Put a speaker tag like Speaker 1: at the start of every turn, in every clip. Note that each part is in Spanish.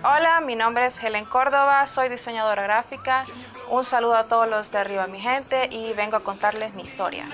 Speaker 1: Hola, mi nombre es Helen Córdoba, soy diseñadora gráfica. Un saludo a todos los de Arriba Mi Gente y vengo a contarles mi historia.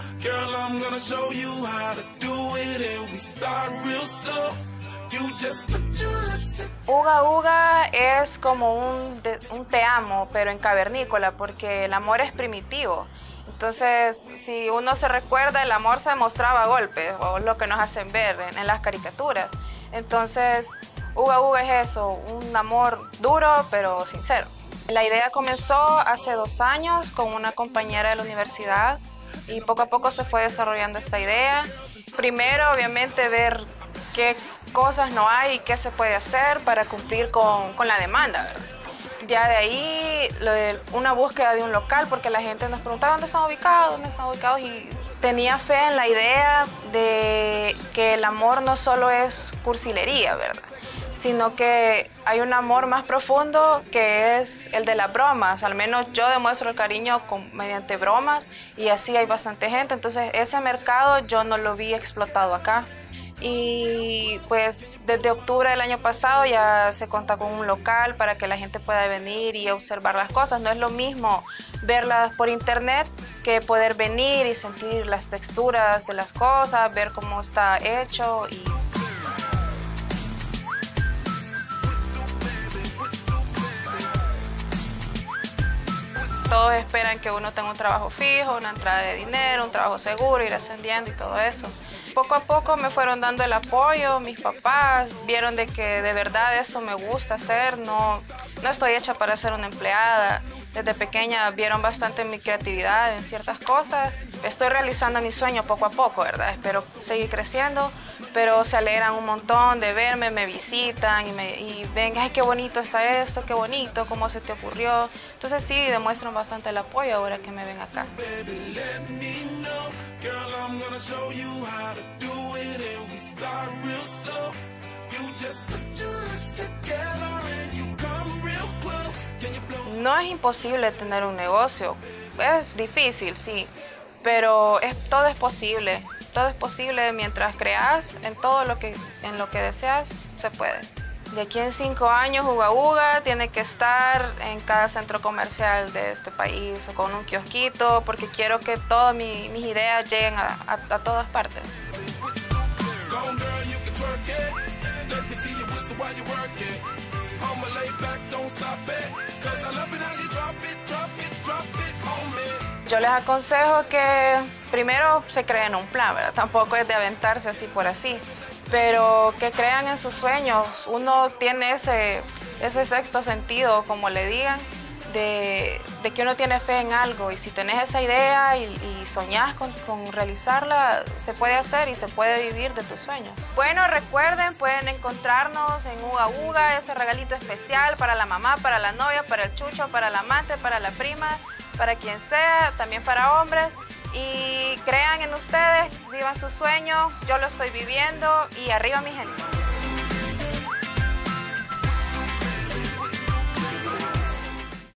Speaker 1: Uga Uga es como un te amo, pero en cavernícola, porque el amor es primitivo. Entonces, si uno se recuerda, el amor se demostraba a golpes, o lo que nos hacen ver en las caricaturas. Entonces, Uga Uga es eso, un amor duro pero sincero. La idea comenzó hace 2 años con una compañera de la universidad y poco a poco se fue desarrollando esta idea. Primero, obviamente, ver qué cosas no hay y qué se puede hacer para cumplir con la demanda, ¿verdad? Ya de ahí, una búsqueda de un local, porque la gente nos preguntaba dónde están ubicados, y tenía fe en la idea de que el amor no solo es cursilería, ¿verdad? Sino que hay un amor más profundo que es el de las bromas. Al menos yo demuestro el cariño mediante bromas y así hay bastante gente. Entonces ese mercado yo no lo vi explotado acá. Y pues desde octubre del año pasado ya se cuenta con un local para que la gente pueda venir y observar las cosas. No es lo mismo verlas por internet que poder venir y sentir las texturas de las cosas, ver cómo está hecho y... Todos esperan que uno tenga un trabajo fijo, una entrada de dinero, un trabajo seguro, ir ascendiendo y todo eso. Poco a poco me fueron dando el apoyo, mis papás vieron de que de verdad esto me gusta hacer, no estoy hecha para ser una empleada. Desde pequeña vieron bastante mi creatividad en ciertas cosas. Estoy realizando mi sueño poco a poco, ¿verdad? Espero seguir creciendo, pero se alegran un montón de verme, me visitan y ven, ay, qué bonito está esto, qué bonito, cómo se te ocurrió. Entonces sí, demuestran bastante el apoyo ahora que me ven acá. No es imposible tener un negocio, es difícil, sí, pero todo es posible. Todo es posible mientras creas en en lo que deseas, se puede. De aquí en 5 años, Uga Uga tiene que estar en cada centro comercial de este país o con un kiosquito, porque quiero que todas mis ideas lleguen a todas partes. Yo les aconsejo que primero se creen un plan, ¿verdad? Tampoco es de aventarse así por así, pero que crean en sus sueños. Uno tiene ese sexto sentido, como le digan, de que uno tiene fe en algo, y si tenés esa idea y soñás con realizarla, se puede hacer y se puede vivir de tus sueños. Bueno, recuerden, pueden encontrarnos en Uga Uga, ese regalito especial para la mamá, para la novia, para el chucho, para la amante, para la prima, para quien sea, también para hombres. Y crean en ustedes, vivan sus sueños, yo lo estoy viviendo y arriba mi gente.